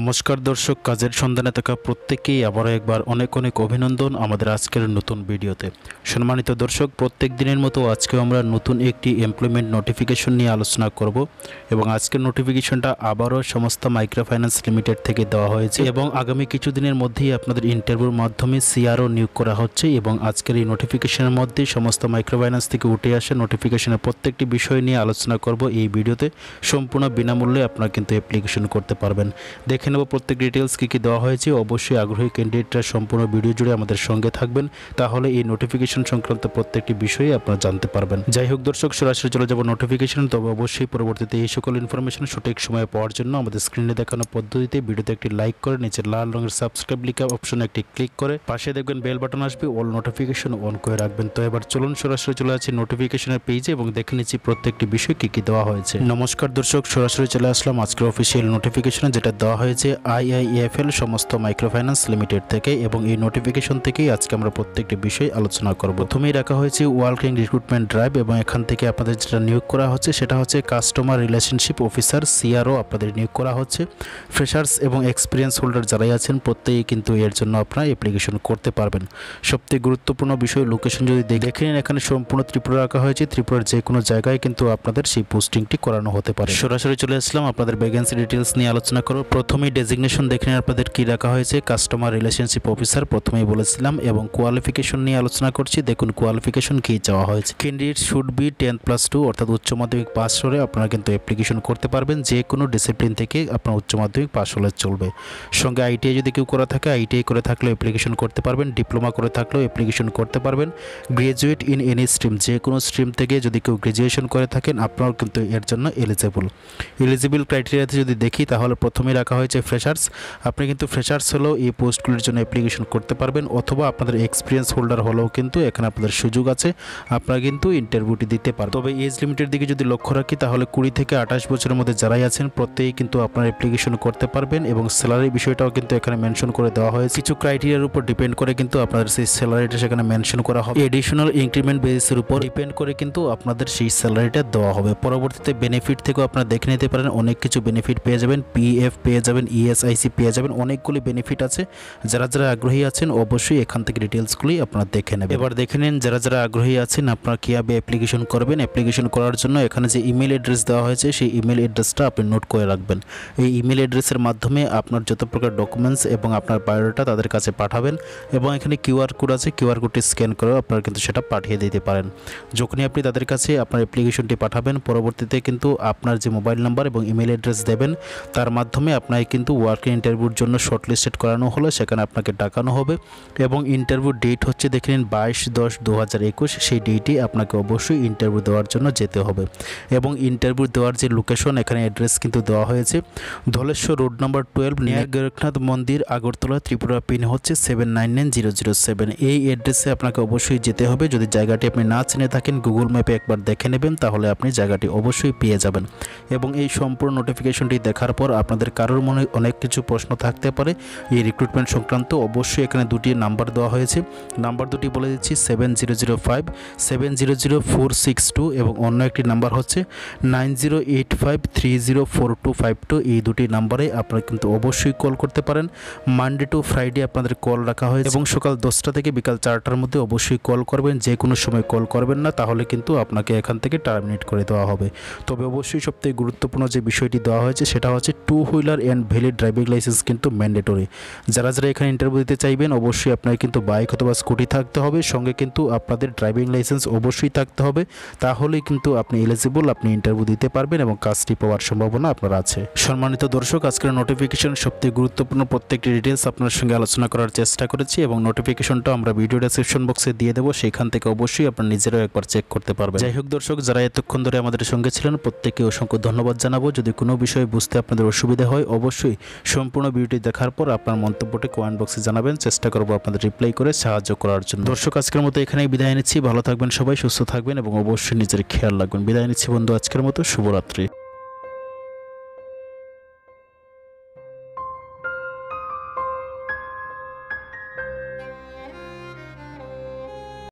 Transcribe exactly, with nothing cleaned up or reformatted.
নমস্কার দর্শক, কাজের সন্ধানে থাকা প্রত্যেককেই আবারও একবার অনেক অনেক অভিনন্দন আমাদের আজকের নতুন ভিডিওতে। সম্মানিত দর্শক, প্রত্যেক দিনের মতো আজকেও আমরা নতুন একটি এমপ্লয়মেন্ট নোটিফিকেশন নিয়ে আলোচনা করব এবং আজকের নোটিফিকেশনটা আবারও সমস্ত মাইক্রো ফাইন্যান্স লিমিটেড থেকে দেওয়া হয়েছে এবং আগামী কিছুদিনের মধ্যেই আপনাদের ইন্টারভিউর মাধ্যমে সিআরও নিয়োগ করা হচ্ছে এবং আজকের এই নোটিফিকেশনের মধ্যে সমস্ত মাইক্রো ফাইন্যান্স থেকে উঠে আসে নোটিফিকেশনের প্রত্যেকটি বিষয় নিয়ে আলোচনা করব এই ভিডিওতে। সম্পূর্ণ বিনামূল্যে আপনারা কিন্তু অ্যাপ্লিকেশন করতে পারবেন। দেখে নেব প্রত্যেক ডিটেলস কী কী দেওয়া হয়েছে। অবশ্যই আগ্রহী ক্যান্ডিডেটরা সম্পূর্ণ ভিডিও জুড়ে আমাদের সঙ্গে থাকবেন, তাহলে এই নোটিফিকেশন সংক্রান্ত প্রত্যেকটি বিষয়ে আপনারা জানতে পারবেন। যাই হোক দর্শক, সরাসরি চলে যাব নোটিফিকেশন। তবে অবশ্যই পরবর্তীতে এই সকল ইনফরমেশন সঠিক সময়ে পাওয়ার জন্য আমাদের স্ক্রিনে দেখানো পদ্ধতিতে ভিডিওতে একটি লাইক করে নিচে লাল রঙের সাবস্ক্রাইব লেখা অপশনে একটি ক্লিক করে পাশে দেখবেন বেল বাটন আসবে, অল নোটিফিকেশন অন করে রাখবেন। তো এবার চলুন সরাসরি চলে আসছি নোটিফিকেশনের পেজে এবং দেখে নিচ্ছি প্রত্যেকটি বিষয় কী কী দেওয়া হয়েছে। নমস্কার দর্শক, সরাসরি চলে আসলাম আজকের অফিসিয়াল নোটিফিকেশনে, যেটা দেওয়া হয়েছে আইআইএফএল সমস্ত মাইক্রো ফাইন্যান্স লিমিটেড থেকে এবং এই নোটিফিকেশন থেকেই আজকে আমরা প্রত্যেকটি বিষয় আলোচনা করব। প্রথমেই রাখা হয়েছে ওয়ার্কিং রিক্রুটমেন্ট ড্রাইভ এবং এখান থেকে আপনাদের যেটা নিয়োগ করা হচ্ছে সেটা হচ্ছে কাস্টমার রিলেশনশিপ অফিসার সিআরও আপনাদের নিয়োগ করা হচ্ছে। ফ্রেশার্স এবং এক্সপিরিয়েন্স হোল্ডার যারাই আছেন প্রত্যেকেই কিন্তু এর জন্য আপনারা অ্যাপ্লিকেশন করতে পারবেন। সবথেকে গুরুত্বপূর্ণ বিষয় লোকেশন যদি দেখে নিন, এখানে সম্পূর্ণ ত্রিপুরা রাখা হয়েছে। ত্রিপুরার যে কোনো জায়গায় কিন্তু আপনাদের সেই পোস্টিংটি করানো হতে পারে। সরাসরি চলে আসলাম আপনাদের ভ্যাকেন্সি ডিটেলস নিয়ে আলোচনা করব। প্রথমেই ডেজিগনেশন দেখে নিন আপনাদের কি রাখা হয়েছে, কাস্টমার রিলেশনশিপ অফিসার প্রথমেই বলেছিলাম এবং কোয়ালিফিকেশন নিয়ে আলোচনা করছি। দেখুন কোয়ালিফিকেশন কি চাওয়া হয়েছে। Candidate should be ten plus two অর্থাৎ উচ্চ মাধ্যমিক পাস করে আপনারা কিন্তু অ্যাপ্লিকেশন করতে পারবেন। যে কোনো ডিসিপ্লিন থেকে আপনার উচ্চ মাধ্যমিক পাস হলে চলবে। সঙ্গে আইটিআই যদি কেউ করা থাকে আইটিআই করে থাকলেও অ্যাপ্লিকেশন করতে পারবেন। ডিপ্লোমা করে থাকলেও অ্যাপ্লিকেশন করতে পারবেন। গ্রাজুয়েট ইন এনি স্ট্রিম, যে কোনো স্ট্রিম থেকে যদি কেউ গ্রাজুয়েশন করে থাকেন আপনারাও কিন্তু এর জন্য এলিজিবল। এলিজিবল ক্রাইটেরিয়াতে যদি দেখি তাহলে প্রথমেই রাখা হয়েছে ফ্রেশার্স। আপনি কিন্তু ফ্রেশার্স হলেও এই পোস্টগুলির জন্য অ্যাপ্লিকেশন করতে পারবেন, অথবা আপনাদের এক্সপিরিয়েন্স হোল্ডার হলেও কিন্তু এখানে আপনাদের সুযোগ আছে, আপনারা কিন্তু ইন্টারভিউটি দিতে পারবেন। তবে এজ লিমিটের দিকে যদি লক্ষ্য রাখি তাহলে কুড়ি থেকে আঠাশ বছরের মধ্যে যারাই আছেন প্রত্যেকেই কিন্তু আপনার অ্যাপ্লিকেশন করতে পারবেন এবং স্যালারি বিষয়টাও কিন্তু এখানে মেনশন করে দেওয়া হয়েছে। কিছু ক্রাইটেরিয়ার উপর ডিপেন্ড করে কিন্তু আপনাদের সেই স্যালারিটা সেখানে মেনশন করা হবে। এডিশনাল ইনক্রিমেন্ট বেসিসের উপর ডিপেন্ড করে কিন্তু আপনাদের সেই স্যালারিটা দেওয়া হবে। পরবর্তীতে বেনিফিট থেকেও আপনারা দেখে নিতে পারেন, অনেক কিছু বেনিফিট পেয়ে যাবেন। পিএফ পেয়ে যাবেন, ইএসআইসি পেয়ে যাবেন, অনেকগুলি বেনিফিট আছে। যারা যারা আগ্রহী আছেন অবশ্যই এখান থেকে ডিটেলসগুলি আপনারা দেখে নেবেন। এবার দেখে নিন যারা যারা আগ্রহী আছেন আপনারা কীভাবে অ্যাপ্লিকেশন করবেন। অ্যাপ্লিকেশন করার জন্য এখানে যে ইমেল অ্যাড্রেস দেওয়া হয়েছে সেই ইমেল অ্যাড্রেসটা আপনি নোট করে রাখবেন। এই ইমেল অ্যাড্রেসের মাধ্যমে আপনার যত প্রকার ডকুমেন্টস এবং আপনার বায়োডাটা তাদের কাছে পাঠাবেন এবং এখানে কিউআর কোড আছে, কিউআর কোডটি স্ক্যান করেও আপনারা কিন্তু সেটা পাঠিয়ে দিতে পারেন। যখনই আপনি তাদের কাছে আপনার অ্যাপ্লিকেশনটি পাঠাবেন পরবর্তীতে কিন্তু আপনার যে মোবাইল নাম্বার এবং ইমেল অ্যাড্রেস দেবেন তার মাধ্যমে আপনাকে কিন্তু ওয়ার্কিং ইন্টারভিউর জন্য শর্টলিস্টেড করানো হলো, সেখানে আপনাকে ডাকানো হবে এবং ইন্টারভিউ ডেট হচ্ছে দেখে নিন বাইশ দশ দু হাজার একুশ। সেই ডেটে আপনাকে অবশ্যই ইন্টারভিউ দেওয়ার জন্য যেতে হবে এবং ইন্টারভিউ দেওয়ার যে লোকেশন এখানে অ্যাড্রেস কিন্তু দেওয়া হয়েছে Dhaleshwar road number twelve near Gorakhnath মন্দির, আগরতলা, ত্রিপুরা। পিন হচ্ছে seven nine nine zero zero seven. এই অ্যাড্রেসে আপনাকে অবশ্যই যেতে হবে। যদি জায়গাটি আপনি না চিনে থাকেন গুগল ম্যাপে একবার দেখে নেবেন, তাহলে আপনি জায়গাটি অবশ্যই পেয়ে যাবেন। এবং এই সম্পূর্ণ নোটিফিকেশনটি দেখার পর আপনাদের কারোর মনে অনেক কিছু প্রশ্ন থাকতে পারে এই রিক্রুটমেন্ট সংক্রান্ত। অবশ্যই এখানে দুটি নাম্বার দেওয়া হয়েছে, নাম্বার দুটি বলে দিচ্ছি seven zero zero five seven zero zero four six two এবং অন্য একটি নাম্বার হচ্ছে nine zero eight five three zero four two five two. এই দুটি নাম্বারে আপনারা কিন্তু অবশ্যই কল করতে পারেন। মানডে টু ফ্রাইডে আপনাদের কল রাখা হয়েছে এবং সকাল দশটা থেকে বিকাল চারটার মধ্যে অবশ্যই কল করবেন। যে কোনো সময় কল করবেন না, তাহলে কিন্তু আপনাকে এখান থেকে টার্মিনেট করে দেওয়া হবে। তবে অবশ্যই সবথেকে গুরুত্বপূর্ণ যে বিষয়টি দেওয়া হয়েছে সেটা হচ্ছে two wheeler and valid driving licence কিন্তু ম্যান্ডেটরি। যারা যারা এখানে ইন্টারভিউ দিতে চাইবেন অবশ্যই আপনার কিন্তু বাইক অথবা স্কুটি থাকতে হবে, সঙ্গে কিন্তু আপনাদের ড্রাইভিং লাইসেন্স অবশ্যই থাকতে হবে, তাহলেই কিন্তু আপনি এলিজিবল, আপনি ইন্টারভিউ দিতে পারবেন এবং কাজটি পাওয়ার সম্ভাবনা আপনার আছে। সম্মানিত দর্শক, আজকের নোটিফিকেশন সবথেকে গুরুত্বপূর্ণ প্রত্যেকটি ডিটেলস আপনার সঙ্গে আলোচনা করার চেষ্টা করেছি এবং নোটিফিকেশনটা আমরা ভিডিও ডেসক্রিপশন বক্সে দিয়ে দেবো, সেখান থেকে অবশ্যই আপনার নিজেরাও একবার চেক করতে পারবেন। যাই হোক দর্শক, যারা এতক্ষণ ধরে আমাদের সঙ্গে ছিলেন প্রত্যেককে অসংখ্য ধন্যবাদ জানাবো। যদি কোনো বিষয়ে বুঝতে আপনাদের অসুবিধা হয় অবশ্যই সম্পূর্ণ ভিডিওটি দেখার পর আপনার মন্তব্যটি কমেন্ট বক্সে জানাবেন, চেষ্টা করবো আপনাদের রিপ্লাই করে সাহায্য করার জন্য। দর্শক, আজকের মতো এখানেই বিদায় নিচ্ছি। ভালো থাকবেন সবাই, সুস্থ থাকবেন এবং অবশ্যই নিজের খেয়াল রাখবেন। বিদায় নিচ্ছি বন্ধু, আজকের মতো শুভরাত্রি।